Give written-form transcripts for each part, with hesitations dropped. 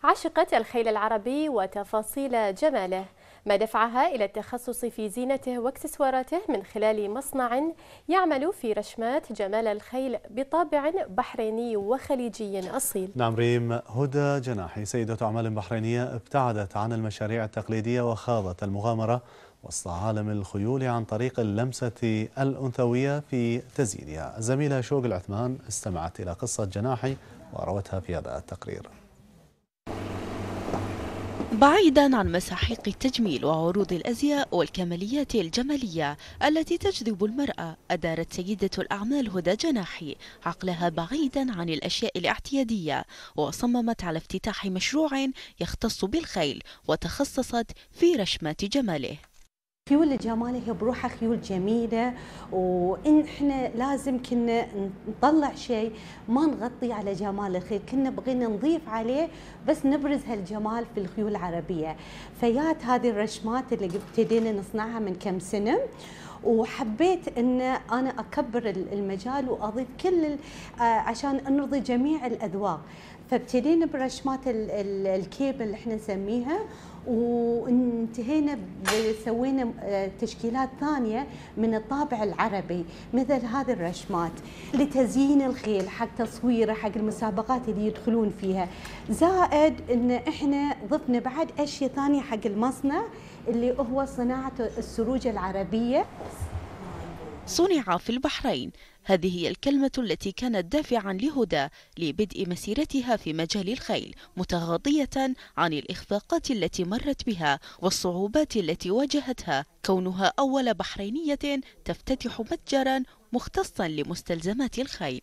عشقت الخيل العربي وتفاصيل جماله، ما دفعها إلى التخصص في زينته واكسسواراته من خلال مصنع يعمل في رشمات جمال الخيل بطابع بحريني وخليجي أصيل. نعم ريم، هدى جناحي سيدة أعمال بحرينية ابتعدت عن المشاريع التقليدية وخاضت المغامرة وسط عالم الخيول عن طريق اللمسة الأنثوية في تزيينها. الزميلة شوق العثمان استمعت إلى قصة جناحي وروتها في هذا التقرير. بعيدا عن مساحيق التجميل وعروض الأزياء والكماليات الجمالية التي تجذب المرأة، أدارت سيدة الأعمال هدى جناحي عقلها بعيدا عن الأشياء الاعتيادية، وصممت على افتتاح مشروع يختص بالخيل وتخصصت في رشمات جماله. خيول الجمال هي بروحها خيول جميلة، وإن إحنا لازم كنا نطلع شيء ما نغطي على جمال الخيل، كنا بغينا نضيف عليه بس نبرز هالجمال في الخيول العربية. فيات هذه الرشمات اللي ابتدينا نصنعها من كم سنة، وحبيت ان انا اكبر المجال واضيف كل عشان نرضي جميع الاذواق. فابتدينا برشمات الكيبل اللي احنا نسميها، وانتهينا سوينا تشكيلات ثانيه من الطابع العربي مثل هذه الرشمات لتزيين الخيل، حق تصويره، حق المسابقات اللي يدخلون فيها. زائد ان احنا ضفنا بعد اشياء ثانيه حق المصنع اللي هو صناعه السروج العربيه. صنع في البحرين، هذه هي الكلمة التي كانت دافعا لهدى لبدء مسيرتها في مجال الخيل، متغاضية عن الإخفاقات التي مرت بها والصعوبات التي واجهتها، كونها أول بحرينية تفتتح متجرا مختصا لمستلزمات الخيل.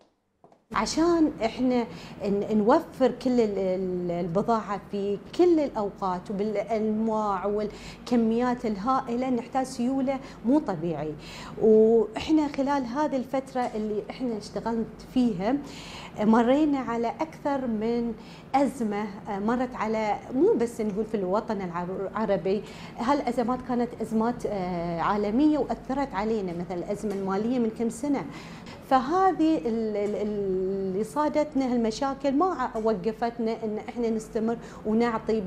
عشان احنا نوفر كل البضاعة في كل الأوقات وبالأنواع والكميات الهائلة، نحتاج سيولة مو طبيعي. وإحنا خلال هذه الفترة اللي إحنا اشتغلت فيها مرينا على أكثر من أزمة مرت على، مو بس نقول في الوطن العربي، هالأزمات كانت أزمات عالمية وأثرت علينا، مثل الأزمة المالية من كم سنة. فهذه اللي صادتنا هالمشاكل ما وقفتنا ان احنا نستمر ونعطي.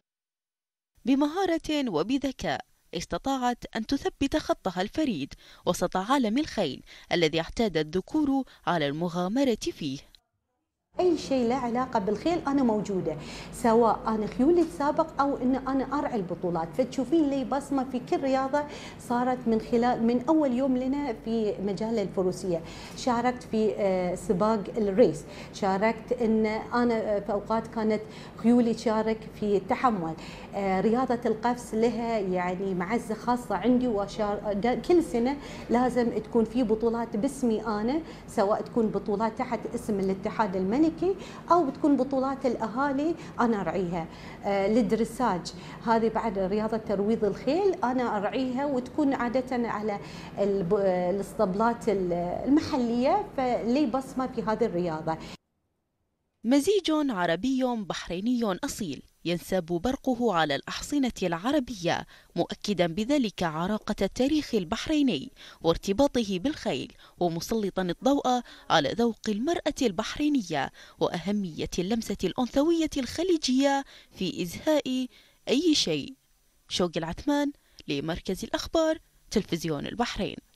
بمهارة وبذكاء استطاعت أن تثبت خطها الفريد وسط عالم الخيل الذي اعتاد الذكور على المغامرة فيه. أي شيء له علاقة بالخيل أنا موجودة، سواء أنا خيولي تسابق أو إن أنا أرعي البطولات. فتشوفين لي بصمة في كل رياضة صارت من أول يوم لنا في مجال الفروسية. شاركت في سباق الريس، شاركت إن أنا في أوقات كانت خيولي تشارك في التحمل. رياضة القفز لها يعني معزة خاصة عندي، كل سنة لازم تكون في بطولات باسمي أنا، سواء تكون بطولات تحت اسم الاتحاد الملكي أو بتكون بطولات الأهالي أنا أرعيها. للدرساج، هذه بعد رياضة ترويض الخيل أنا أرعيها، وتكون عادة على الاسطبلات المحلية، فلي بصمة في هذه الرياضة. مزيج عربي بحريني أصيل ينساب برقه على الأحصنة العربية، مؤكدا بذلك عراقة التاريخ البحريني وارتباطه بالخيل، ومسلطا الضوء على ذوق المرأة البحرينية وأهمية اللمسة الأنثوية الخليجية في إزهاء أي شيء. شوق العثمان لمركز الأخبار، تلفزيون البحرين.